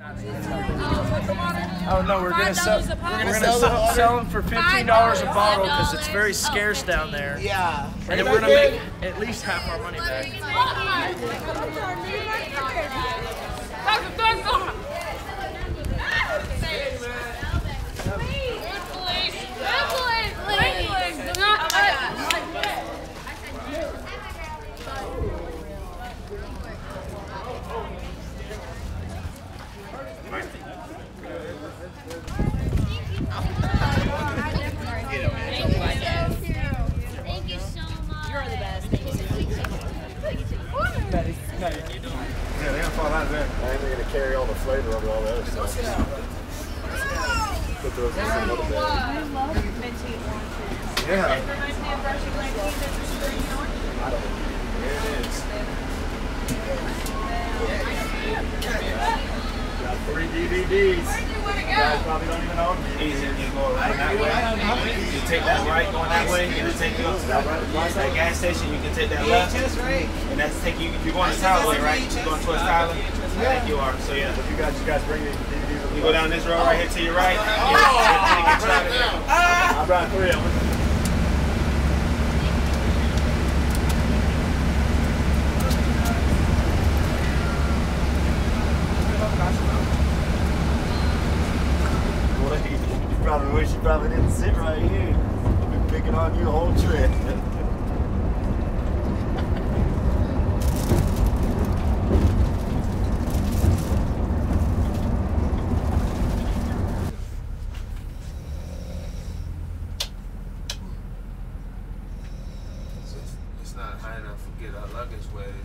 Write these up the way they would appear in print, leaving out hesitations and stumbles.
Oh no, we're gonna sell them for $15 a bottle because it's very scarce down there. Yeah. And then we're gonna make at least half our money back. Yeah, they're gonna fall out of there. And they're gonna carry all the flavor over all the other stuff. Put those in a little bit. Yeah. There it is. Got 3 DVDs. You guys probably don't even own them. Easy, you go around that way. You take that right going that way, and it'll take you up to that gas station. You can take that left, and that's take you. If you're going to Tyler way, right? You're going towards Tyler. I think you are. So yeah. If you guys bring the DVDs. You go down this road right here to your right. I brought 3 of them. Probably wish you probably didn't sit right here. I've been picking on you the whole trip. It's not high enough to get our luggage where it is.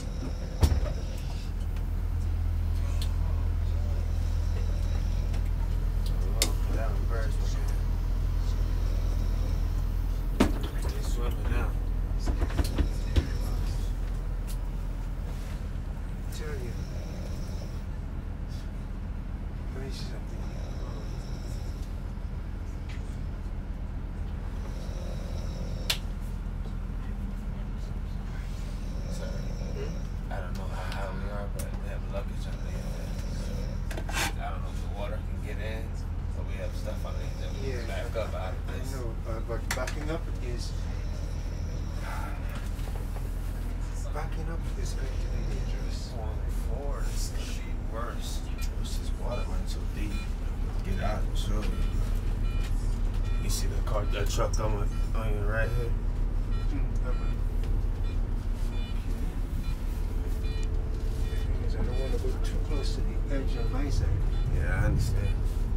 Backing up is going to be dangerous. Going forward is going to be worse. It's just water running so deep. Get out, surely. You see the car, that truck on your right here? The thing is, I don't want to go too close to the edge on my side. Yeah, I understand.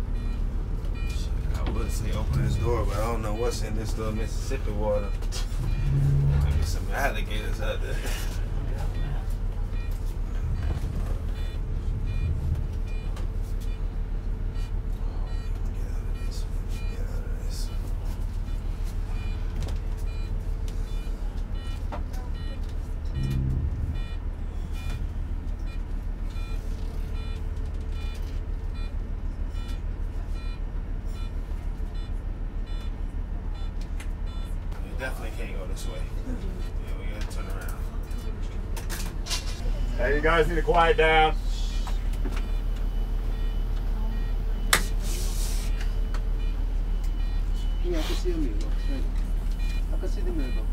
I would say open this door, but I don't know what's in this little Mississippi water. Maybe some alligators out there. Definitely can't go this way. Yeah, we gotta turn around. Hey, you guys need to quiet down. Yeah, I can see the mailbox, right? I can see the mailbox.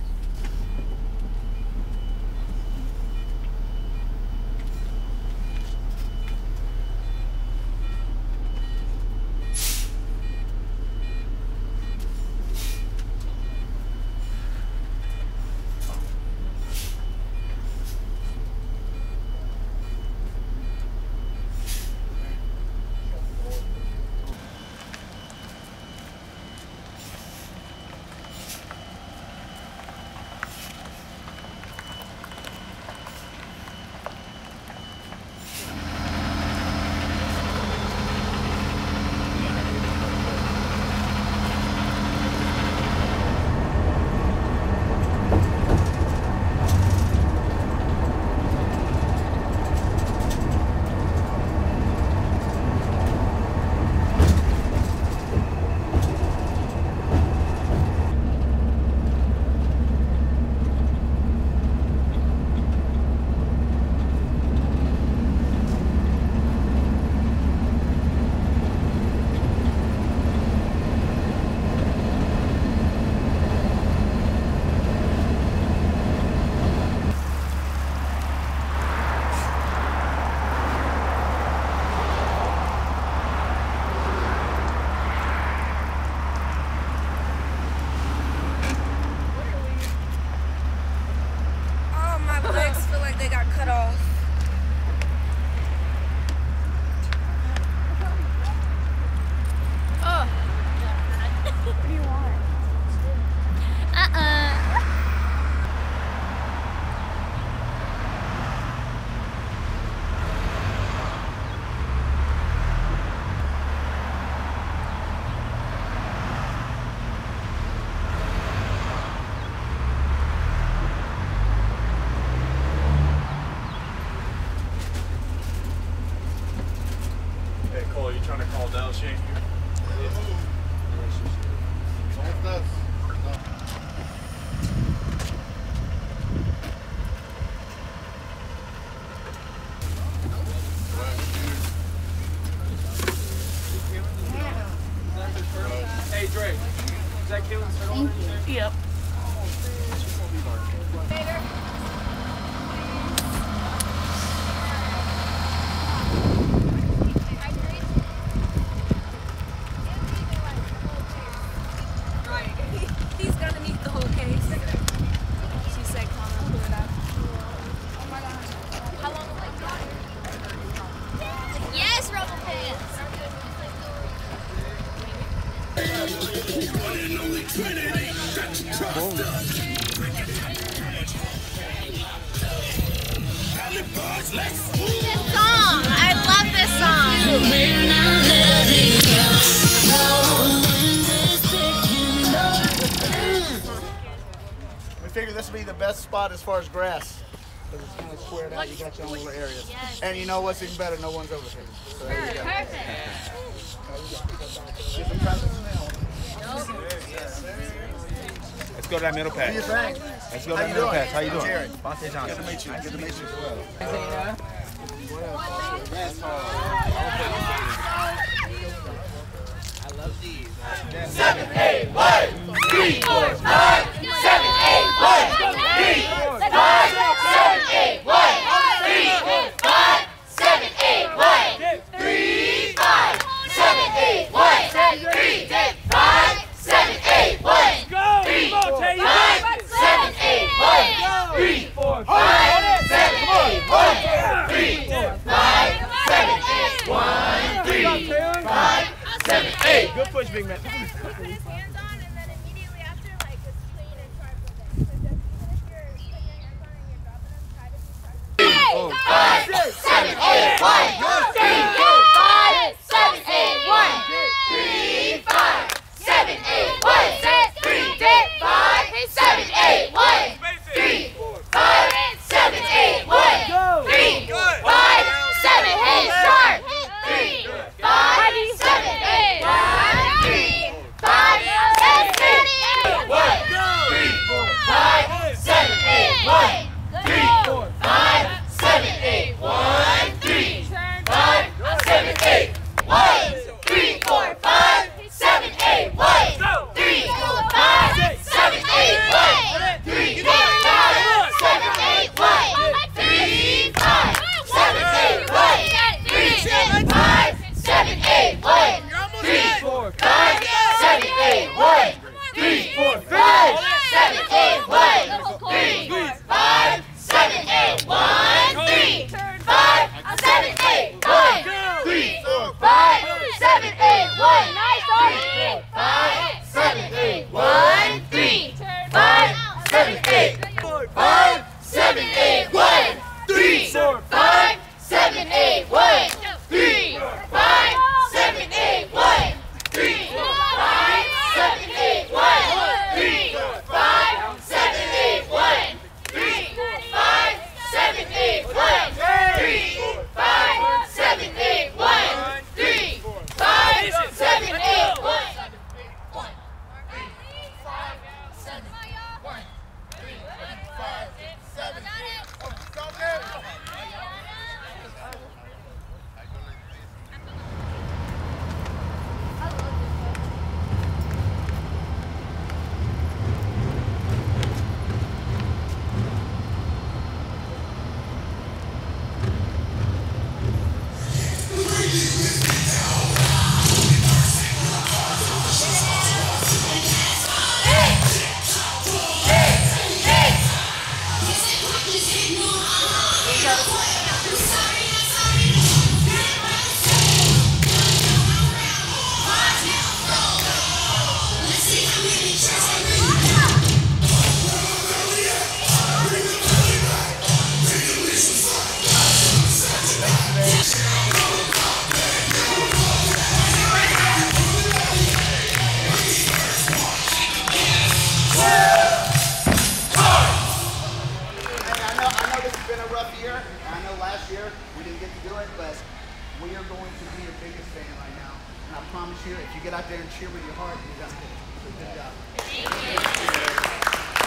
Hey, Drake. Is that Kaylin's turtle? Thank you. Yep. He's gonna need the whole case. She said, "Come on, pull it out." Oh my gosh. How long will it go? Yes, rubber pants. This song, I love this song. We figured this would be the best spot as far as grass. Because it's kind of squared out, you got your own little areas. Yes. And you know what's even better, no one's over here. So there you go. Perfect. Get some practice now. Let's go to that middle pass. What do you think? Let's go to that middle pass. How you doing? Jerry. Bonte Johnson. Good to meet you. Good to meet you as well. I love these. 7, 8, 1, 3, 4, 5, 7, 8, 1, 3, 4, 5, 7, 8, 1, 3, 4, 5, 7, 8, 1, 3, 5, 7, 8, 1, 3, 5, 7, 8, 1, 3, 4, 5, 7, 8, 1, 3, 4, 5, 7, 8, 1, 3, 4, 5, 7, 8, 1, 3, 5, 7, 8. Good push, big man. Put his hands on, and then immediately after, like, just clean and sharp with it. So just even if you're putting your hands on and you're dropping them, try to be sharp. 5, 7, 8, 1, 3, 4, 5, 7, 8, 1, 3, 5, 7, 8, 1, 3, 5, 7, 8, 1, 3, 5, 7, 8, 1, 3, 5, 7, 8, sharp, 3, 5, 7, 8, 1, 3, 5, 7, 8, 1, 3, 4, 5, 7, 8, 1, 3, 4, 5, 7, 8, 1, 3, 5, 7, 8, 1, 3, 4, 5, 7, 8, 1, 3, 4, 5, 7, 8, 1, 3, 4, 5, 7, 8, 1, 3, 5, 7, 8, 1, 3, 5, 7, 8, 1, 3, 4, 5, 7, 8, 1, 3, 4, 5, 7, 8, 1, 3, 5, 7, 8, 1, 3, 5, 7, 8, 1, 3, 4, 5, 7, 8, 1, nice 3, 5, 7, 8, 1, 3, 5, 7, 8, 5, 7, 8, 1, 3, 4, 5, 7, 8, 1, 3, 5, 7, 8, 1, 3, 4, 5, 7, 8, 1, 3, 4, 5, 7, 8, 1, 3, 4, 5, 7, 8, 1, 3, 4, 5, 7, 8, 1, 3, 4, 5, 7, 8, 1, we are going to be your biggest fan right now. And I promise you, if you get out there and cheer with your heart, you're going to get it. So good job. Thank you.